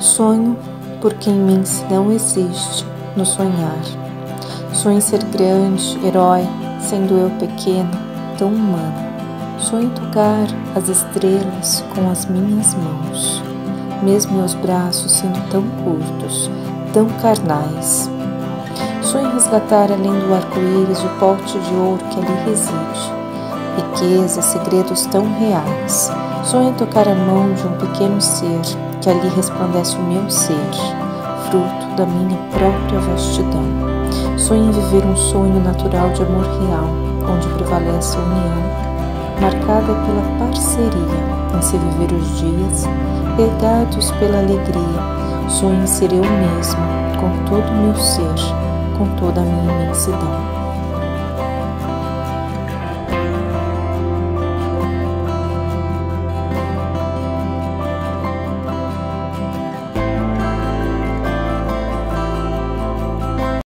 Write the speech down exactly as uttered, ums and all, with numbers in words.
Sonho porque em mim se não existe no sonhar. Sonho em ser grande, herói, sendo eu pequeno, tão humano. Sonho em tocar as estrelas com as minhas mãos, mesmo meus braços sendo tão curtos, tão carnais. Sonho em resgatar além do arco-íris o pote de ouro que ali reside, riquezas, segredos tão reais. Sonho em tocar a mão de um pequeno ser que ali resplandece o meu ser, fruto da minha própria vastidão. Sonho em viver um sonho natural de amor real, onde prevalece a união, marcada pela parceria, em se viver os dias, regados pela alegria. Sonho em ser eu mesmo, com todo o meu ser, com toda a minha imensidão.